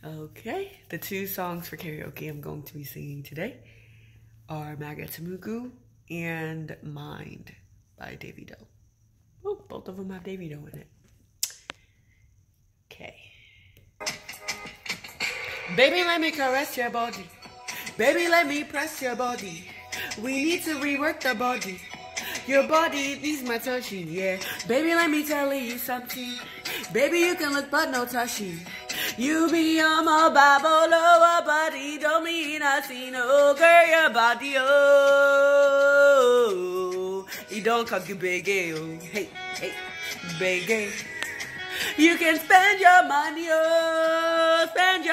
Okay, the two songs for karaoke I'm going to be singing today are Magatamugu and Mind by Davido. Oh, both of them have Davido in it. Okay. Baby, let me caress your body. Baby, let me press your body. We need to rework the body. Your body needs my touching, yeah. Baby, let me tell you something. Baby, you can look but no touching. You be on my Bible, lower body, don't mean nothing, oh, girl, your body, oh. You don't cock you big, oh, hey, hey, big, hey. You can spend your money, oh,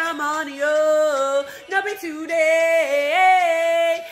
no be today,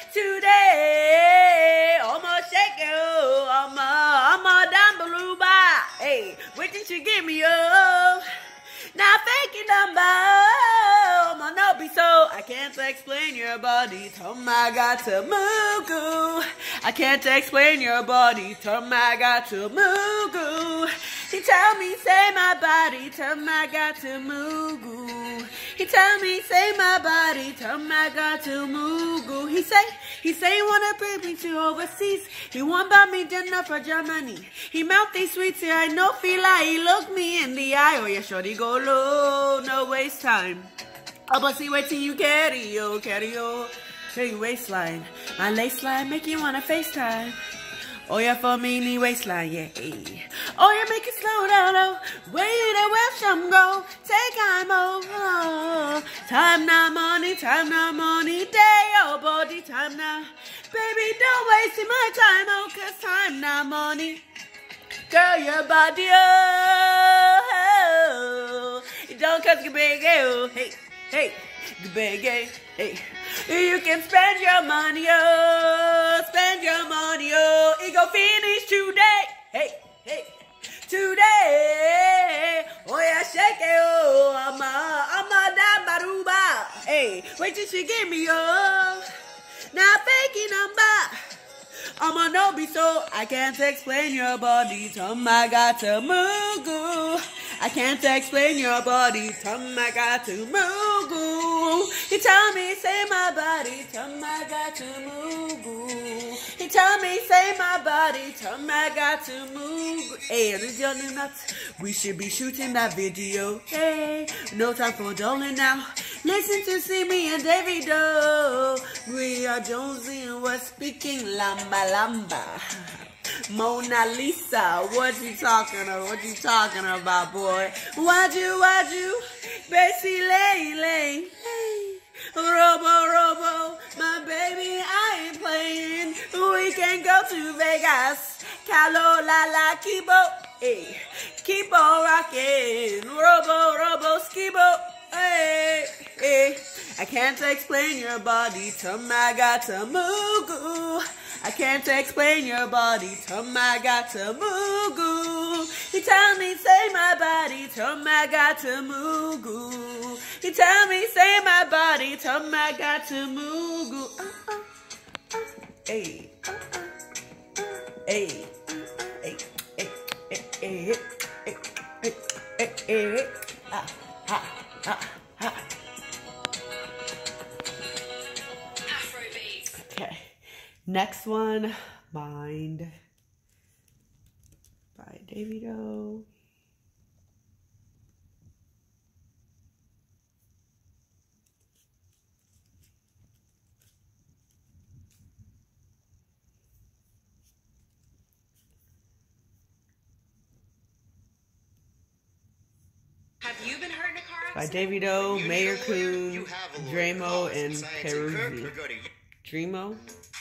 almost shake it, oh, I'm a down below, hey, wait till you give me, oh. Now faking number, oh, no be so. I can't explain your body, Tomagatamugu. I can't explain your body, Tomagatamugu. He tell me say my body, Tomagatamugu. He tell me say my body, Tomagatamugu. He say he wanna bring me to overseas. He want buy me dinner for Germany. He mouth these sweets here, I know feel like he look me in the eye. Oh yeah, shorty go low, no waste time. Oh, but see, wait till you carry your waistline. My lace line make you wanna FaceTime. Oh yeah, for me, knee waistline, yeah. Oh yeah, make it slow down, oh. Wait a where some go. Take time, oh. Time now, money, day, oh body, time now. Baby, don't waste my time, oh, cause time now, money. Girl, your body, oh. Don't cause you big, oh. Hey, hey, the big, hey. You can spend your money, oh, it go finish today, hey, today, oh yeah, shake it, oh, I'm a dabaruba, hey, wait till she give me, oh, now faking number, I'm a no be so, I can't explain your body, Tomagatamugu. I can't explain your body, Tomagatamugu. He tell me, say my body, Tomagatamugu. He tell me, say my body, Tomagatamugu. Hey, this is your new nuts. We should be shooting that video. Hey, no time for darling now. Listen to see me and Davido. We are Jonesy and we're speaking lamba lamba. Mona Lisa, what you talking about, boy? Why'd you, Bessie lay, Robo, my baby, I ain't playing. We can go to Vegas, Calo, la, keep on rocking, Robo, skibo, hey. I can't explain your body, Tomagatamugu. I can't explain your body, Tomagatamugu. He tell me say my body, Tomagatamugu. He tell me say my body, Tomagatamugu. Hey, Okay, next one, Mind by Davido. Have you been hurt in a car By accident? Davido, Mayor Coon, Dramo, and Peruzzi. Dramo?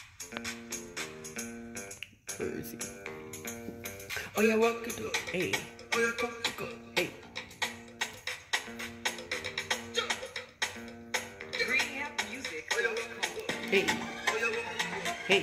Peruzzi. Oh yeah, what could do? Hey. Hey. Rehab music. Hey. Hey.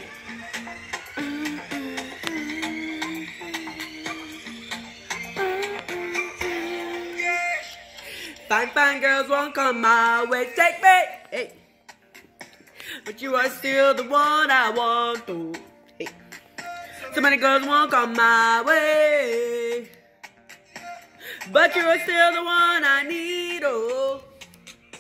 Fine girls won't come my way, take me, hey. But you are still the one I want to, hey. So many girls won't come my way, but you are still the one I need, oh.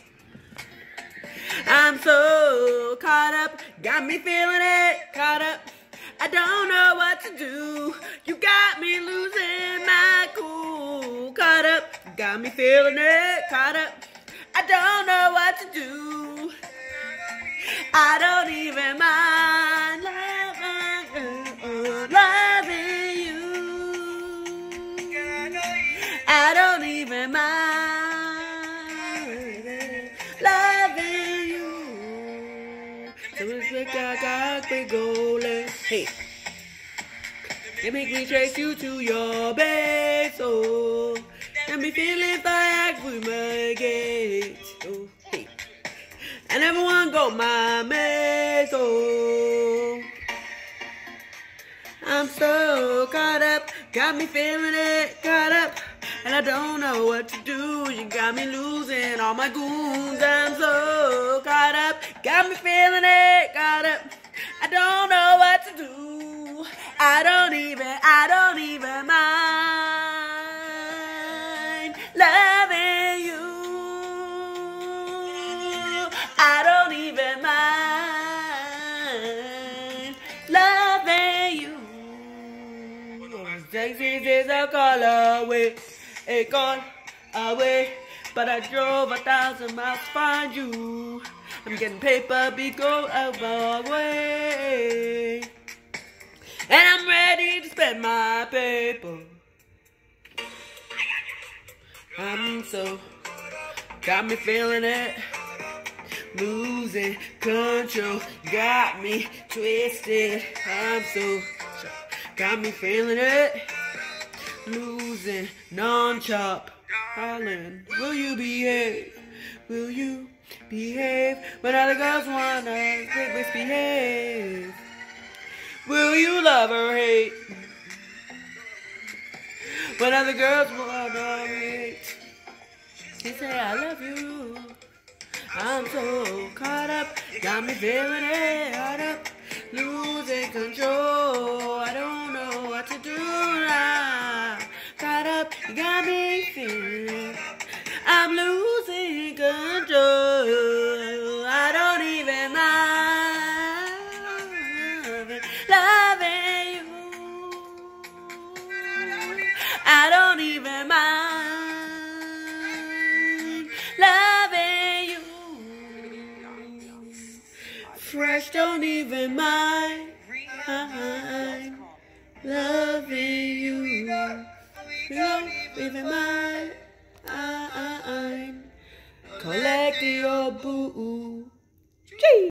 I'm so caught up, got me feeling it, caught up. I don't know what to do. You got me losing my cool. Caught up, got me feeling it, caught up. I don't know what to do. I don't even mind loving you. I don't even mind loving you. So it's like I got big goal. Hey, it make me chase you to your bed. So let me feeling like we make it. Oh, hey. And everyone go my mess. Oh, I'm so caught up, got me feeling it, caught up. And I don't know what to do. You got me losing all my goons. I'm so caught up, got me feeling it, caught up. I don't know what to do. I don't even mind loving you. I don't even mind loving you. Sexy is a call away, a call away. But I drove 1,000 miles to find you. I'm getting paper, be go away. And I'm ready to spend my paper. I'm so, got me feeling it, losing control, got me twisted. I'm so, got me feeling it, losing non-chop. Darling, will you behave? Will you behave when other girls wanna misbehave? Will you love or hate when other girls wanna hate? She say I love you. I'm so caught up, got me feeling it, caught up, losing control. I don't know what to do now. Caught up, you got me feeling. I'm losing control. I don't even mind loving you. I don't even mind loving you. Fresh don't even mind loving you. Don't even mind. Collect your boo.